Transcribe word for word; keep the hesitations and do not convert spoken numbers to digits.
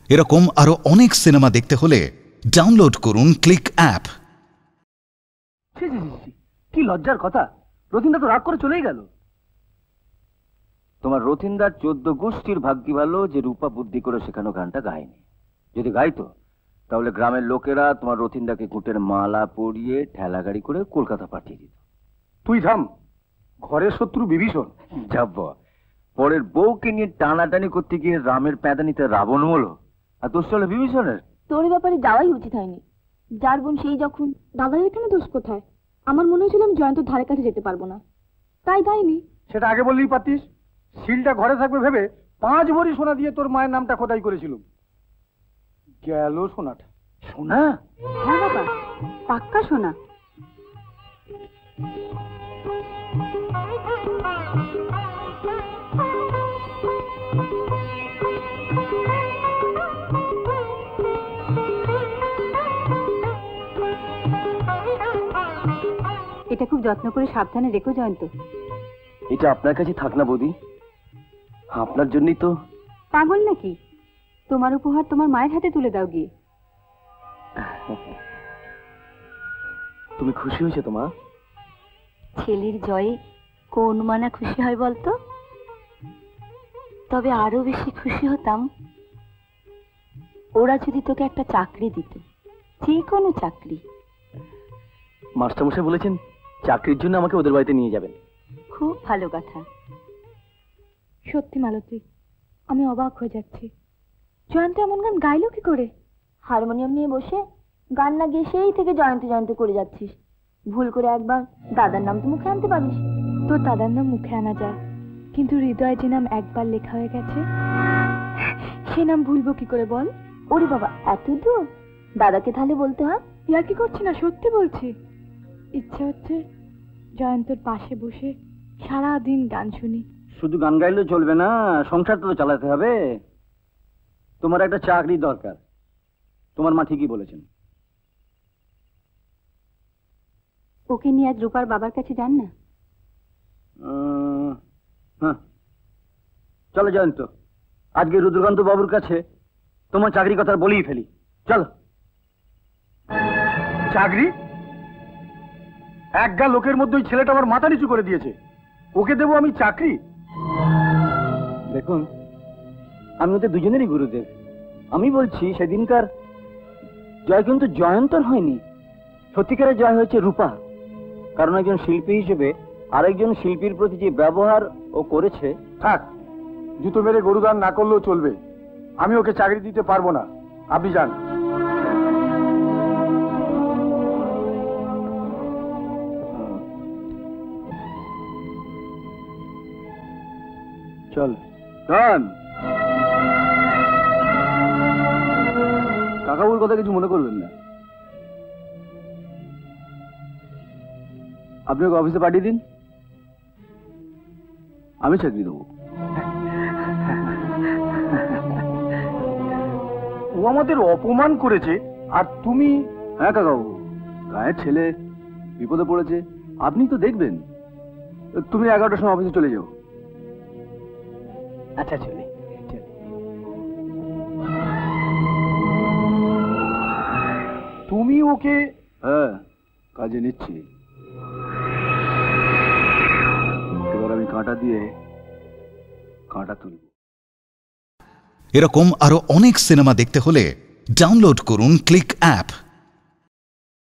এরকম আরো অনেক সিনেমা দেখতে হলে ডাউনলোড করুন ক্লিক অ্যাপ। কি লজ্জার কথা, রথিনদা তো রাগ করে চলেই গেল। তোমার রথিনদার চোদ্দ গোষ্ঠীর ভাগ্যি ভালো যে রূপা বুদ্ধি করে শেখানো গানটা গায়নি। যদি গাইতো তাহলে গ্রামের লোকেরা তোমার রথিনদাকে কুটের মালা পরিয়ে ঠেলা গাড়ি করে কলকাতা পাঠিয়ে দিত। তুই থাম, ঘরের শত্রু বিভীষণ। যাব পরের বউকে নিয়ে টানাটানি করতে গিয়ে রামের প্যাদানিতে রাবণ হলো, আর দোষ হলো বিভীষণের। তোর ব্যাপারে যাওয়াই উচিত হয়নি। যার বোন সেই যখন। দাদার এখানে দোষ কোথায়? আমার মনে হয়েছিল আমি জয়ন্তর ধারে কাছে যেতে পারবো না, তাই যাইনি। সেটা আগে বললেই পারতিস। শিলটা ঘরে থাকবে ভেবে পাঁচ ভরি সোনা দিয়ে তোর মায়ের নামটা খোদাই করেছিলাম। গেল সোনাটা। সোনা? হ্যাঁ বাবা, পাক্কা সোনা। এটা খুব যত্ন করে সাবধানে রেখো জয়ন্ত। এটা আপনার কাছে থাক না বৌদি, আপনার জন্যই তো। পাগল নাকি? তোমার উপহার তোমার মায়ের হাতে তুলে দাও গিয়ে। তুমি খুশি হয়েছো তো মা? ছেলের জয়ে কোন মানা খুশি হয় বলতো? তবে আরো বেশি খুশি হতাম ওরা যদি তোকে একটা চাকরি দিত, যে কোনো চাকরি। মাস্টারমশাই বলেছেন চাকরির জন্য আমাকে ওদের বাড়িতে নিয়ে যাবেন। খুব ভালো কথা। সত্যি মালতী, আমি অবাক হয়ে যাচ্ছি। জয়ন্ত এমন গান গাইলো কি করে? হারমোনিয়াম নিয়ে বসে গান না গিয়ে সেই থেকে জয়ন্ত জয়ন্ত করে যাচ্ছিস। ভুল করে একবার দাদার নাম তো মুখে আনতে পারিস। তোর দাদার নাম মুখে আনা যায়, কিন্তু হৃদয়ে যে নাম একবার লেখা হয়ে গেছে সে নাম ভুলবো কি করে বল? ওরে বাবা, এত দূর? দাদাকে তাহলে বলতে হয়। ইয়ার কি করছি না, সত্যি বলছি। ইচ্ছে হচ্ছে জয়ন্তর পাশে বসে সারা দিন গান শুনি। শুধু গান গাইলেও চলবে না, সংসার তো চালাতে হবে। তোমার একটা চাকরি দরকার। তোমার মা ঠিকই বলেছেন। ওকে নিয়ে আজ রূপার বাবার কাছে যান না। হ্যাঁ চলো জয়ন্ত, আজকে রুদ্রকান্ত বাবুর কাছে তোমার চাকরি কথা বলেই ফেলি। চলো। চাকরি? একগা লোকের মধ্যে ওই ছেলেটা আমার মাথা নিচু করে দিয়েছে, ওকে দেবো আমি চাকরি? দেখুন, আমি ওদের দুজনেরই গুরুদেব। আমি বলছি সেদিনকার জয় কিন্তু জয়ন্তর হয়নি, সত্যিকারের জয় হয়েছে রূপা। কারণ একজন শিল্পী হিসেবে আরেকজন শিল্পীর প্রতি যে ব্যবহার ও করেছে। থাক, জুতো মেরে গরুদান না করলেও চলবে। আমি ওকে চাকরি দিতে পারবো না, আপনি যান। চল ডান। কাকাবুর কথা কিছু মনে করবেন না। আপনি ওকে অফিসে পাঠিয়ে দিন, আমি চাকরি দেবো। ও আমাদের অপমান করেছে আর তুমি? হ্যাঁ কাকাবু, গায়ের ছেলে বিপদে পড়েছে, আপনি তো দেখবেন। তুমি এগারোটার সময় অফিসে চলে যাও। আচ্ছা চলে। তুমি ওকে? হ্যাঁ, কাজে নিচ্ছি। এবার আমি কাঁটা দিয়ে কাঁটা তুলব। এরকম আরো অনেক সিনেমা দেখতে হলে ডাউনলোড করুন ক্লিক অ্যাপ।